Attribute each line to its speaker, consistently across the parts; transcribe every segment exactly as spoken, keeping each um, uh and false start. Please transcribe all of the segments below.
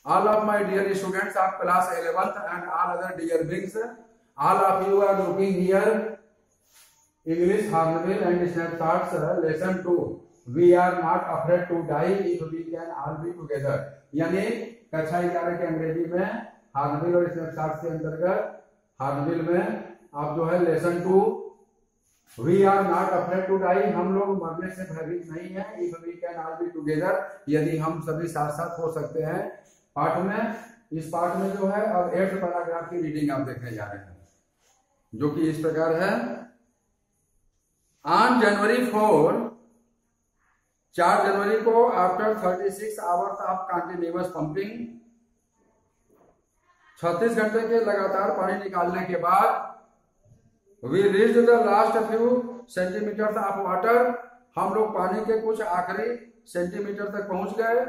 Speaker 1: All of my dear students of class eleventh and all other dear beings, all of you are looking here English Hornbill and Snapshots lesson two. We are not afraid to die if we can all be together. यानी कक्षा ग्यारह के अंग्रेजी में hornbill और snapshots के अंतर्गत hornbill में आप जो है lesson two we are not afraid to die, हम लोग मरने से भयभीत नहीं है। If we can all be together, यदि हम सभी साथ साथ हो सकते हैं। पाठ में इस पाठ में जो है अब एट्थ पैराग्राफ की रीडिंग आप देखने जा रहे हैं, जो कि इस प्रकार है। ऑन जनवरी फोर, चार जनवरी को after thirty six hours of continuous pumping, छत्तीस घंटे के लगातार पानी निकालने के बाद we reached the last few centimetre of water, हम लोग पानी के कुछ आखिरी सेंटीमीटर तक पहुंच गए।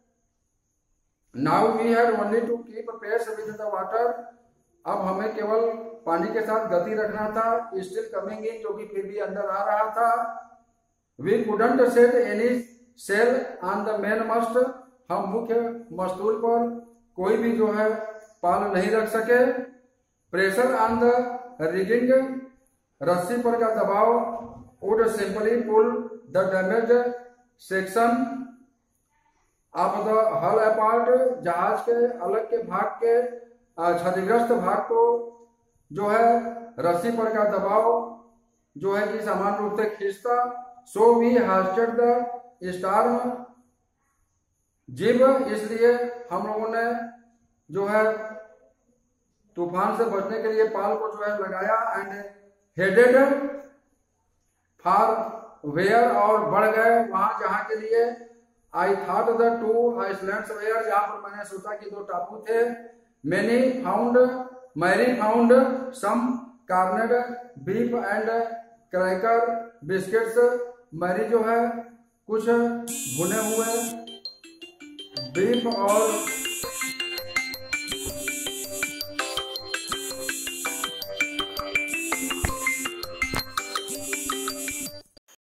Speaker 1: Now we had only to keep pace with the water, अब हमें केवल पानी के साथ गति रखना था। स्टिल कमिंग इन, जो कि फिर भी अंदर आ रहा था। We couldn't set any sail on the main mast, हम मुख्य मस्तूल पर कोई भी जो है पाल नहीं रख सके। प्रेशर ऑन द रिगिंग, रस्सी पर का दबाव would simply pull the damaged section of the hull apart, जहाज के अलग के भाग के क्षतिग्रस्त भाग को जो है रस्सी पर का दबाव जो है कि समान रूप से खींचता। So we hoisted the storm jib, इसलिए हम लोगों ने जो है तूफान से बचने के लिए पाल को जो है लगाया। एंड हेडेड फॉर वेयर, और बढ़ गए वहां जहां के लिए। I thought the two islands were, जहां पर मैंने सोचा कि दो टापू थे। Many found Mary found some corned beef and cracker biscuits, Mary जो है कुछ भुने हुए बीफ और